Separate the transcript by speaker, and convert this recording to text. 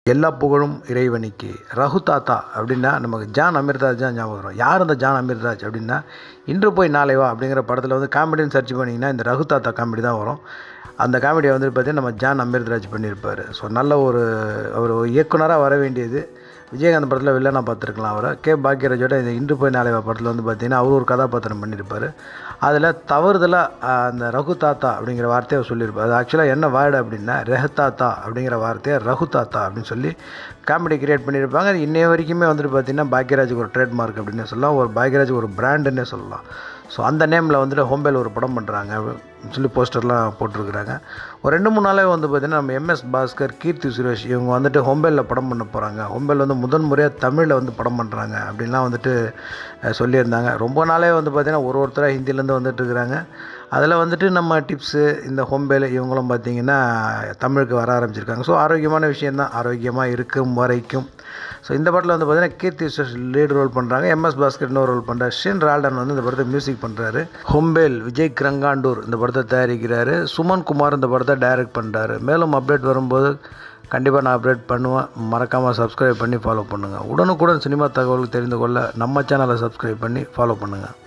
Speaker 1: எல்லா புகழும் இறைவனுக்கு. ரகு தாத்தா அப்படின்னா நமக்கு ஜான் அமிர்தராஜ் தான் ஞாபகம் வரும். யார் அந்த ஜான் அமிர்தராஜ் அப்படின்னா, இன்று போய் நாளை வா அப்படிங்கிற படத்தில் வந்து காமெடின்னு சர்ச் பண்ணிங்கன்னா இந்த ரகு தாத்தா காமெடி தான் வரும். அந்த காமெடியை வந்து பார்த்திங்கன்னா நம்ம ஜான் அமிர்தராஜ் பண்ணியிருப்பார். ஸோ நல்ல ஒரு இயக்குனராக வர வேண்டியது. விஜயகாந்த் படத்தில் வில்லனாக பார்த்துருக்கலாம் அவரை. பாக்யராஜோட இந்த இன்று போய் நாளை வா படத்தில் வந்து பார்த்திங்கன்னா அவர் ஒரு கதாபாத்திரம் பண்ணியிருப்பார். அதில் தவறுதலாக அந்த ரகு தாத்தா அப்படிங்கிற வார்த்தையை சொல்லியிருப்பார். அது ஆக்சுவலாக என்ன வேர்டு அப்படின்னா ரெஹதாத்தா அப்படிங்கிற வார்த்தையை ரகு தாத்தா அப்படின்னு சொல்லி காமெடி கிரியேட் பண்ணியிருப்பாங்க. அது இன்னைய வரைக்குமே வந்துட்டு பார்த்திங்கன்னா பாக்யராஜுக்கு ஒரு ட்ரேட்மார்க் அப்படின்னு சொல்லலாம், ஒரு பாக்யராஜுக்கு ஒரு பிராண்டுன்னே சொல்லலாம். ஸோ அந்த நேமில் வந்துட்டு ஹோம்பேல் ஒரு படம் பண்ணுறாங்க சொல்லி போஸ்டர்லாம் போட்டிருக்கிறாங்க. ஒரு 2-3 நாளாக வந்து பார்த்திங்கன்னா நம்ம MS பாஸ்கர், கீர்த்திசுரேஷ் இவங்க வந்துட்டு ஹோம்பேலில் படம் பண்ண போகிறாங்க. ஹோம்பேல் வந்து முதன் முறையாக தமிழில் வந்து படம் பண்ணுறாங்க அப்படின்லாம் வந்துட்டு சொல்லியிருந்தாங்க. ரொம்ப நாளே வந்து பார்த்திங்கன்னா ஒருத்தராக ஹிந்திலேருந்து வந்துட்டு இருக்கிறாங்க. அதில் வந்துட்டு நம்ம டிப்ஸு இந்த ஹோம்பேல் இவங்களும் பார்த்திங்கன்னா தமிழுக்கு வர ஆரம்பிச்சிருக்காங்க. ஸோ ஆரோக்கியமான விஷயந்தான், ஆரோக்கியமாக இருக்கும் வரைக்கும். ஸோ இந்த படத்தில் வந்து பார்த்திங்கன்னா கீர்த்திசுரேஷ் லீடு ரோல் பண்ணுறாங்க. MS பாஸ்கர் இன்னொரு ரோல் பண்ணுறாரு. ஷின் ரால்டன் வந்து இந்த படத்தை மியூசிக் பண்ணுறாரு. ஹோம்பேல் விஜய் கிரங்காண்டூர் இந்த படத்தை தயாரிக்கிறாரு. சுமன் குமார் இந்த படத்தை டைரக்ட் பண்ணுறாரு. மேலும் அப்டேட் வரும்போது கண்டிப்பாக நான் அப்டேட் பண்ணுவேன். மறக்காமல் சப்ஸ்கிரைப் பண்ணி ஃபாலோ பண்ணுங்கள். உடனுக்குடன் சினிமா தகவல்கள் தெரிந்து கொள்ள நம்ம சேனலை சப்ஸ்கிரைப் பண்ணி ஃபாலோ பண்ணுங்கள்.